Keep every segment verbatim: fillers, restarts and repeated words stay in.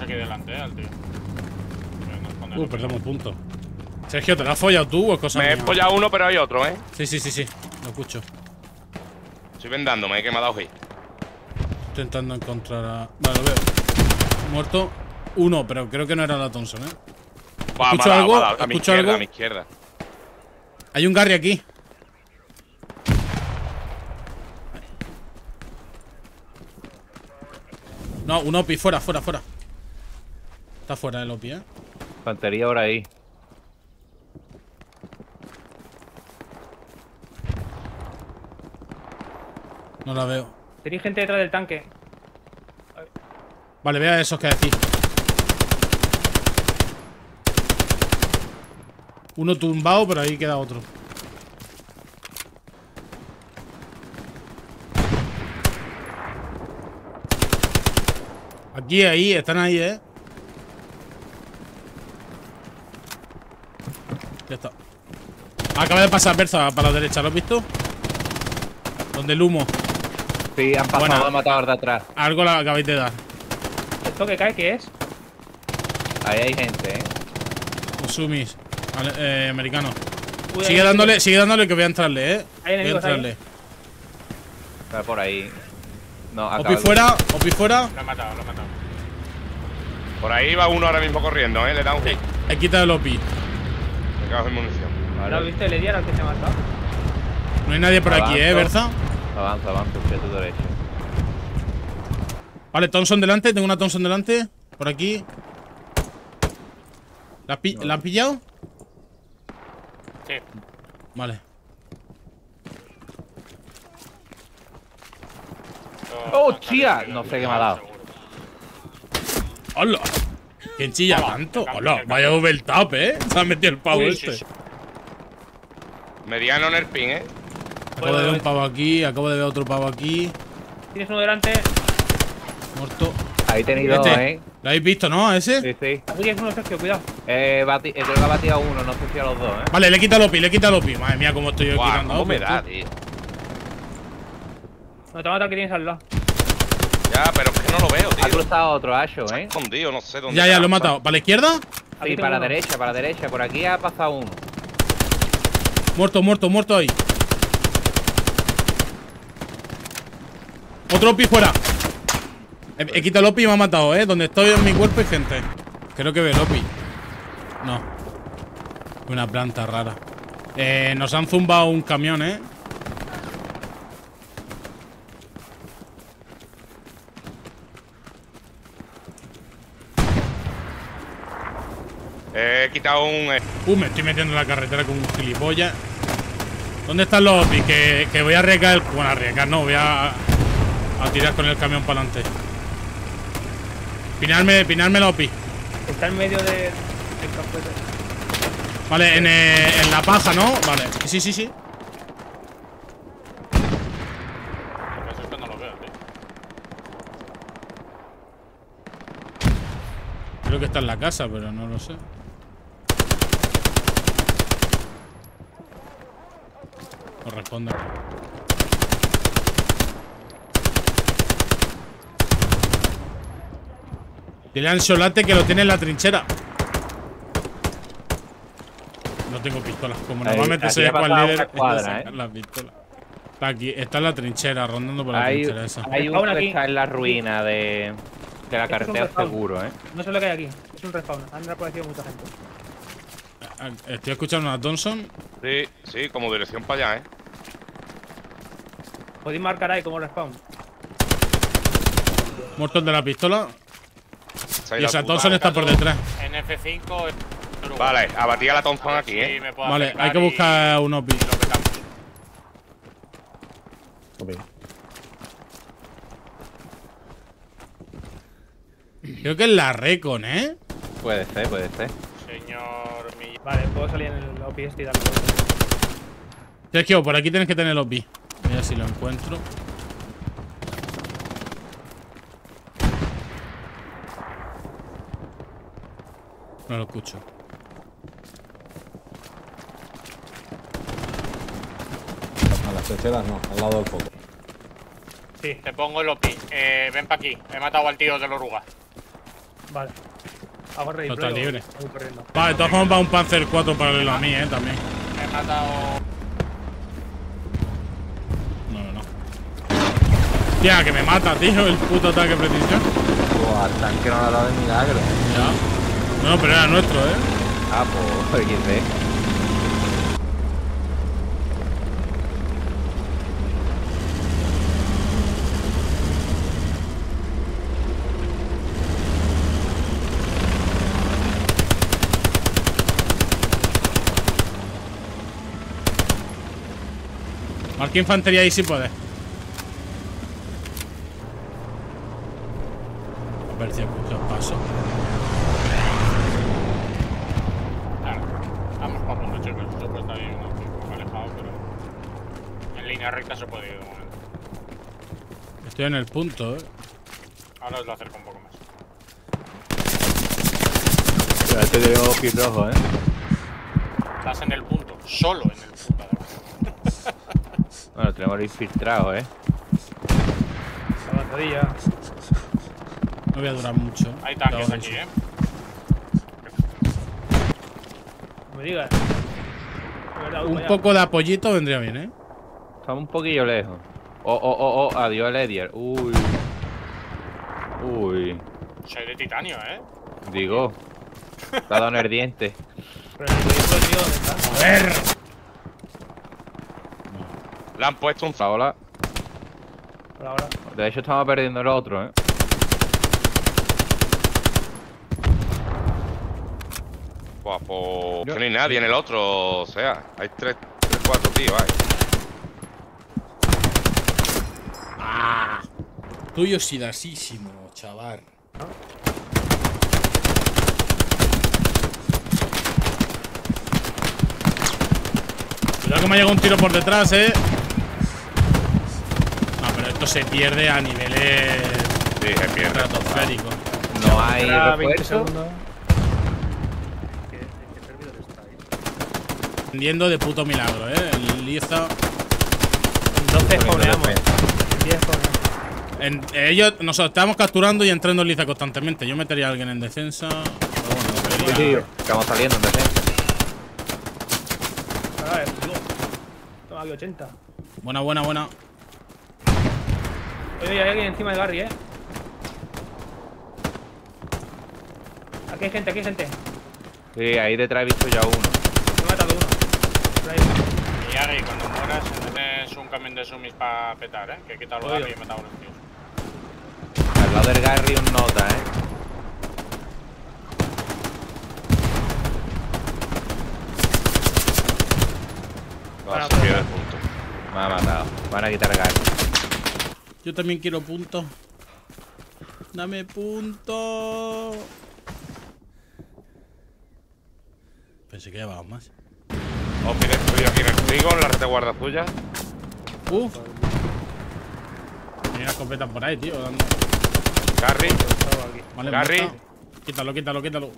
aquí delante, eh, al tío. Uh, perdemos puntos. Sergio, ¿te lo has follado tú o es cosa Me mía? he follado uno, pero hay otro, ¿eh? Sí, sí, sí, sí. Lo escucho. Estoy vendándome, que me ha dado hit. Estoy intentando encontrar a... Vale, lo veo. Muerto. Uno, pero creo que no era la Thompson, ¿eh? Va, ¿Escucho me ha dado, algo? me ha dado. A mi ¿Escucho izquierda, algo? a mi izquierda. Hay un Gary aquí. No, un O P I, fuera, fuera, fuera. Está fuera el O P I, ¿eh? Infantería ahora ahí. No la veo. Tenéis gente detrás del tanque. Vale, vea esos que decís. Uno tumbado, pero ahí queda otro. Aquí, ahí, están ahí, eh. Ya está. Acaba de pasar Berza para la derecha, ¿lo has visto? Donde el humo. Sí, han pasado Buena. dos matadores de atrás. Algo la acabáis de dar. ¿Esto que cae qué es? Ahí hay gente, eh. Los sumis. Ale- eh, americanos. Uy, Sigue hay dándole, enemigos. sigue dándole que voy a entrarle, eh. Hay Voy a enemigos ahí. entrarle. Está por ahí. No, O P I acaba de- fuera, O P I fuera. Lo he matado, lo he matado. Por ahí va uno ahora mismo corriendo, ¿eh? Le da un hit. He quitado el O P I. Me cago en munición. ¿Lo has Vale. visto? El Ediar al que se ha matado. No hay nadie por aquí, eh, Berza. Avanza, avanza, hacia tu derecha. Vale, Thompson delante, tengo una Thompson delante. Por aquí. ¿La, has pi- No. ¿la han pillado? Sí. Vale. ¡Oh, tía! No sé qué me ha dado. ¡Hola! ¿Quién chilla Hola, tanto? cambio, ¡Hola! cambio. Vaya overtap, eh. Se ha metido el pavo Uy, este. sí, sí. Mediano en el pin, ¿eh? Acabo de ver un pavo aquí, acabo de ver otro pavo aquí. Tienes uno delante. Muerto. Ahí tenéis dos, Este. eh. ¿Lo habéis visto, no? ¿A ese? Sí, sí. Aquí tienes uno, Sergio, cuidado. Eh, bati- eh, creo que ha batido a uno, no sé si a los dos, eh. Vale, le he quitado el O P I, le he quitado el O P I. Madre mía, cómo estoy yo Guau, quitando ¿cómo O P I, me da, tío. tío? No te mata el que tienes al lado. Ya, pero es que no lo veo, Ha tío. cruzado otro Asho, eh. Escondido, no sé dónde. Ya, ya, lo he trampa. matado. ¿Para la izquierda? Aquí Sí, tengo para la uno. derecha, para la derecha. Por aquí ha pasado uno. Muerto, muerto, muerto ahí. Otro O P I fuera. He, he quitado el O P I y me ha matado, eh. Donde estoy en mi cuerpo hay gente. Creo que veo el O P I. No. Una planta rara. Eh, nos han zumbado un camión, eh. He quitado un. eh, Uh, me estoy metiendo en la carretera con un gilipollas. ¿Dónde están los O P I? Que, que voy a arriesgar el... Bueno, a arriesgar no, voy a, a tirar con el camión para adelante. Pinarme, pinarme la O P I. Está en medio de, del campo. Vale, en, eh, en la paja, ¿no? Vale, sí, sí, sí. Lo que pasa es que no lo veo, tío. Creo que está en la casa, pero no lo sé. No responde. Dile a Ansolate que lo tiene en la trinchera. No tengo pistolas. Como Ahí, normalmente aquí soy ha squad pasado líder, una es de cuadra, sacar eh. las pistolas. Está aquí, está en la trinchera, rondando por la Hay, trinchera esa. hay un Respawn que aquí. está en la ruina de, de la Esto es un carretera respawn. seguro, eh. No sé lo que hay aquí. Es un respawn. Han aparecido mucha gente. Estoy escuchando una Thompson. Sí, sí, como dirección para allá, ¿eh? Podéis marcar ahí como respawn. Muertos de la pistola. Se ha Y ido esa a puta. Thompson está por detrás. En F cinco. Vale, abatí a la Thompson aquí, Sí, ¿eh? me puedo Vale, acercar hay que y- buscar un O P I. y lo petamos. Creo que es la Recon, ¿eh? Puede ser, puede ser. Señor Mill- Vale, puedo salir en el O P S y darle. Sergio, por aquí tienes que tener el O P I. Mira si lo encuentro. No lo escucho. A las trincheras no, al lado del foco. Sí, te pongo el O P I. Eh, ven para aquí. He matado al tío del oruga. Vale. Hago replay. No está o libre. voy corriendo. Vale, de todas formas va un Panzer cuatro paralelo a mí, eh, también. Me he matado. No, no, no. Tía, que me mata, tío, el puto ataque de precisión. Oh, al tanque no le ha dado de milagro. Ya. No, pero era nuestro, eh. Ah, pues, ¿quién ve? Marca infantería ahí si puedes. A ver si escucho paso. Claro. Vamos por uno, chicos. Eso puede estar bien, un poco alejado, pero. En línea recta se puede ir de momento. Estoy en el punto, eh. Ahora os lo acerco un poco más. Ya te veo rojo, eh. Estás en el punto. Solo en el punto, además. Bueno, tenemos el infiltrado, eh. Avanzadilla. No voy a durar mucho. Hay tanques Cuidado aquí, eso. eh. No me digas. De verdad, voy Un para allá. poco de apoyito vendría bien, eh. Estamos un poquillo lejos. Oh, oh, oh, oh, adiós el Edier. Uy. Uy. Soy de titanio, eh. Digo. Te ha dado en el diente. Pero el vehículo tío, ¿dónde está? A ver. Le han puesto un Hola. Por ahora. De hecho, estamos perdiendo el otro, eh. Buah, pues no hay nadie en el otro, o sea, hay tres, tres, cuatro tíos, hay. Ah. Tuyo sidasísimo, chaval. Cuidado que me ha llegado un tiro por detrás, eh. No, pero esto se pierde a niveles Sí, se pierde. estratosféricos. No hay Espera veinte refuerzo. segundos. Dependiendo de puto milagro, eh. El Liza. Entonces joneamos. defensa. diez joneamos. En, ellos, nosotros estamos capturando y entrando en Liza constantemente. Yo metería a alguien en defensa. Pero bueno, Sí, debería- sí, estamos saliendo en defensa. A ver, tío. Toma aquí ochenta. Buena, buena, buena. Oye, oye, hay alguien encima de Garry, eh. Aquí hay gente, aquí hay gente. Sí, ahí detrás he visto ya uno. Me he matado uno. Por ahí. Y ahora, y cuando mueras, tienes un camión de sumis para petar, eh. Que he quitado el Oye. barrio y he matado a los tíos. Al lado del Garry un nota, eh. Va, se pierde el punto. Me ha matado. Van a quitar Garry. Yo también quiero puntos. Dame puntos. Pensé que llevábamos más. Oh, mira, estoy aquí en el trigo, en la retaguardia tuya. Uf. Mira escopetas por ahí, tío. Dando. Garry, Vale, Garry. muerta. Quítalo, quítalo, quítalo.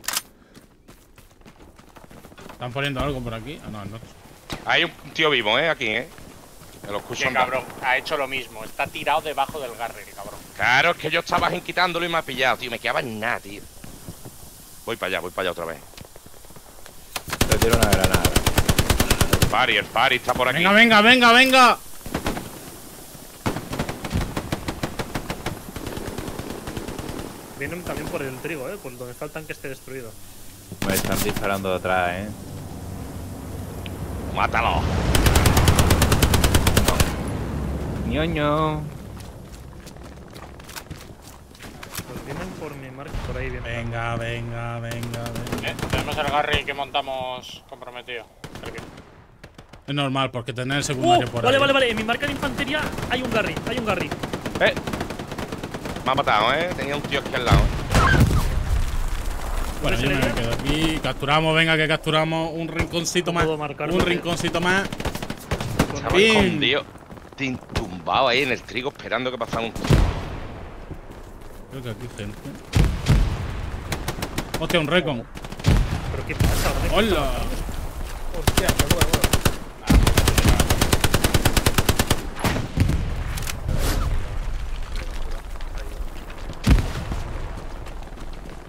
Están poniendo algo por aquí. Ah, no, no. hay un tío vivo, eh, aquí, eh. Me lo escucho Qué andar. cabrón, ha hecho lo mismo. Está tirado debajo del garre, qué cabrón. Claro, es que yo estaba en quitándolo y me ha pillado, tío. Me quedaba en nada, tío. Voy para allá, voy para allá otra vez. Te tiro una granada. El pari, el pari está por aquí. Venga, venga, venga, venga. Vienen también por el trigo, eh, por donde está el tanque este destruido. Me están disparando de atrás, eh. Mátalo. Ñoño. Pues vienen por mi marca, por ahí vienen. Venga, venga, venga, venga. Eh, tenemos el garre que montamos comprometido. Aquí. Es normal, porque tener el ¡Uh! secundario por Vale, ahí. vale, vale. En mi marca de infantería hay un Garry, hay un Garry. Eh. Me ha matado, eh. Tenía un tío aquí al lado. Bueno, yo me ¿Puede ser quedo aquí. Capturamos, venga, que capturamos un rinconcito No más. puedo marcar Un porque- rinconcito más. Estaba Bien. escondido, tin- tumbado ahí en el trigo esperando que pasara un tío. Creo que aquí hay gente. Hostia, un recon. ¿Pero qué pasa? ¿Dónde está? ¡Hola! Hostia, qué bueno, bueno.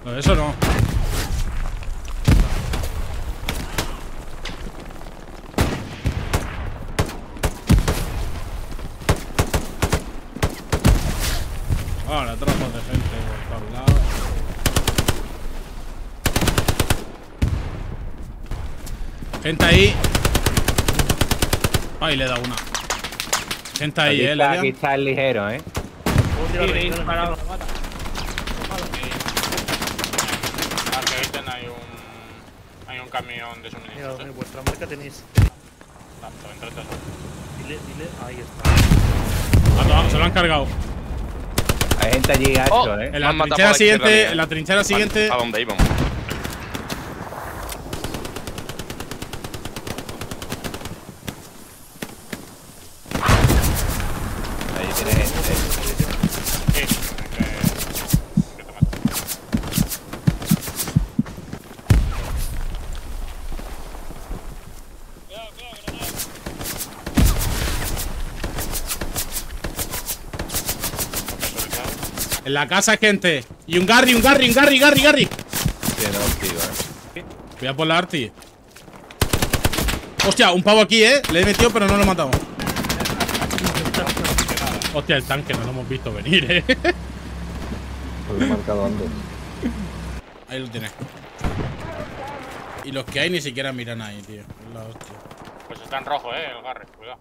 No, eso no. Ahora, trozos de gente por todos lados. Gente ahí. Ay, le he dado una. Gente ahí, Aquí eh. está, le aquí está el ligero, eh. Sí, me he disparado. Al que dicen hay un. Hay un camión de Mira, suministros. en eh. vuestra marca tenéis. Tanto, entre todos. Dile, dile. Ahí está. Ah, no, se lo han cargado. Hay gente allí gacho, Oh, eh. En Me la han matado trinchera por la izquierda siguiente, mía. en la trinchera siguiente. ¿A dónde íbamos? Ahí tiene gente. Sí, que, que te mato. En la casa, gente. Y un Garry, un Garry, un Garry, Garry, Garry. Tiene dos tíos, eh. Voy a por la Arti. Hostia, un pavo aquí, eh. Le he metido, pero no lo he matado. Hostia, el tanque no lo hemos visto venir, eh. Pues lo he marcado antes. Ahí lo tienes. Y los que hay ni siquiera miran ahí, tío. Es la hostia. Pues está en rojo, eh, el Garry, cuidado.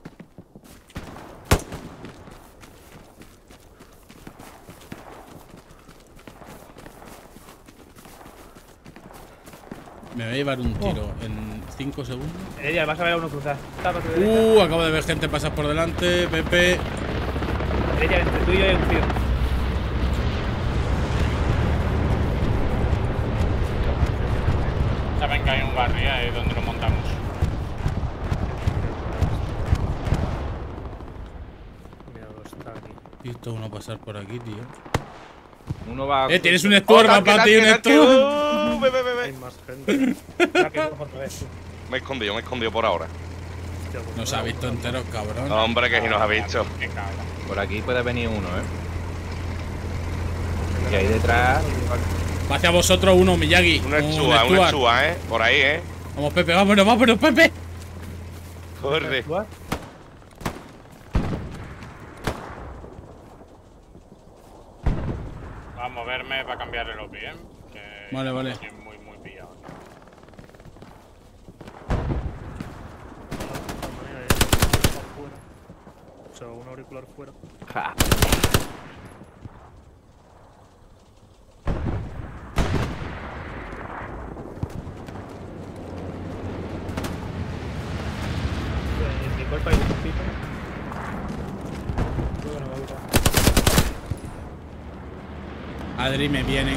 Me voy a llevar un tiro en cinco segundos. Heredia, vas a ver a uno cruzar. Tapa tu derecha. Uh, acabo de ver gente pasar por delante. Pepe. Heredia, entre tú y yo hay un tío. Saben que hay un Garry ahí donde lo montamos. Mira, está aquí. He visto uno pasar por aquí, tío. Uno va. Eh, tienes un Stuart, va para ti, un Stuart. Uh, ve, ve, ve, ve. Hay más gente. Rápido, otra vez. tú. Me he escondido, me he escondido por ahora. Hostia, pues Nos no, ha visto enteros, cabrón. Hombre, que si nos ha visto. Qué cabrón. Por aquí puede venir uno, eh. Y ahí detrás. Va hacia vosotros uno, Miyagi. Una chua, una Stuart. chua, eh. Por ahí, eh. Vamos, Pepe, vámonos, vámonos, Pepe. Corre. Va a moverme para cambiar el O P, eh. Que Vale, vale. estoy muy, muy pillado. De todas maneras, eh, está fuera. O sea, un auricular fuera. Ja. En mi cuerpo hay un pito. Creo que no me gusta. Adri, me vienen.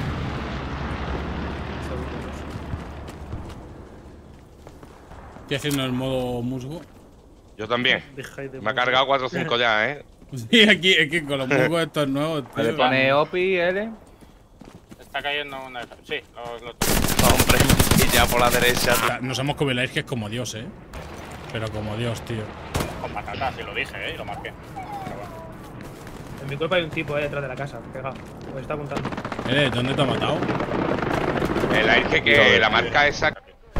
Estoy haciendo el modo musgo. Yo también. Deja de Me ha cargado cuatro o cinco ya, eh. Sí, aquí, es que con los musgos estos nuevos, tío. Le pone Opi, L. Está cayendo una. Sí, lo, lo... Hombre, y ya por la derecha. O sea, nos hemos comido la que es como Dios, eh. Pero como Dios, tío. con patatas, y lo dije, eh, y lo marqué. Pero bueno. En mi cuerpo hay un tipo eh, detrás de la casa, pegado. Me está apuntando. Eh, ¿dónde te ha matado? El aire que la marca esa.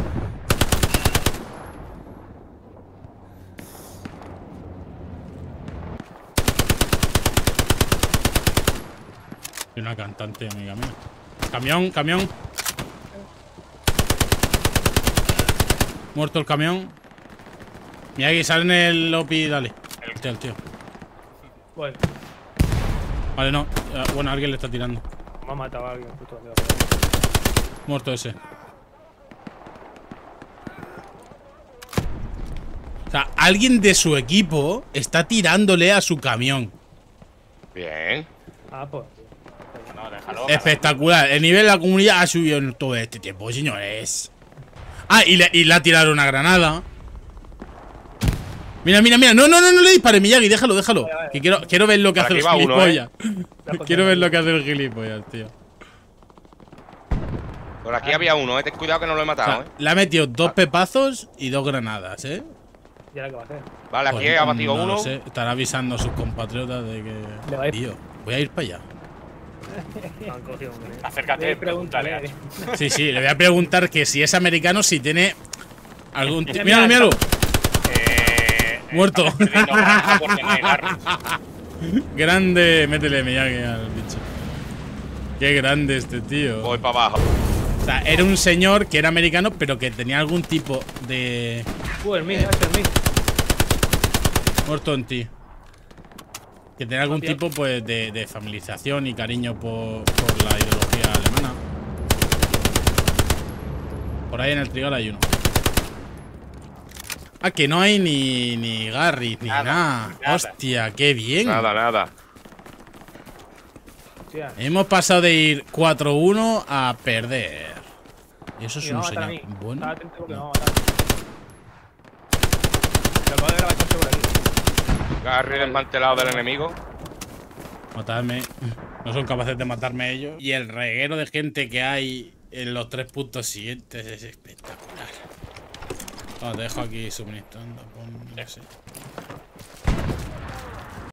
Soy una cantante, amiga mía. Camión, camión. Muerto el camión. Miyagi, sale en el Lopi, dale. Hostia, el tío. Bueno, Vale, no. Eh, Bueno, alguien le está tirando. me ha matado a alguien justo arriba. Muerto ese. O sea, alguien de su equipo está tirándole a su camión. Bien. Ah, pues. No, déjalo. Espectacular. El nivel de la comunidad ha subido en todo este tiempo, señores. Ah, y le, y le ha tirado una granada. Mira, mira, mira. No, no, no, no le dispares, Miyagi. Déjalo, déjalo. Que quiero, quiero ver lo que Por hace el aquí va uno, gilipollas. Quiero ver lo que hace el gilipollas, tío. Por aquí había uno, eh. Ten cuidado que no lo he O matado, sea, eh. le ha metido dos pepazos y dos granadas, ¿eh? ¿Y ahora qué va a hacer? Vale, aquí Pues, ha batido no uno. lo sé. Estará avisando a sus compatriotas de Le va a que. ir- Tío, voy a ir para allá. Me han cogido, hombre. Acércate, pregúntale. Pregúntale. Sí, sí, le voy a preguntar que si es americano, si tiene algún tipo. Mira, Míralo, mira, míralo. Eh, Muerto. estamos perdiendo granja porque no hay garras. Grande. Métele Miyagi al bicho. Qué grande este tío. Voy para abajo. O sea, era un señor que era americano, pero que tenía algún tipo de. Uh, el mío, este es el mío. Muerto en ti. Que tenía algún Hostia. tipo pues de, de familiarización y cariño por, por la ideología alemana. Por ahí en el trigal hay uno. Ah, que no hay ni, ni Garry, ni Nada, nada. nada. Hostia, qué bien. Nada, nada. Hostia. Hemos pasado de ir cuatro uno a perder. Y eso es Y me un va a matar a señal mí. bueno. Estaba atento porque me No. va a matar. Se acaba de grabar coche por aquí. Garry desmantelado del enemigo. Matarme. No son capaces de matarme ellos. Y el reguero de gente que hay en los tres puntos siguientes es espectacular. Os dejo aquí suministrando. Pon, no sé.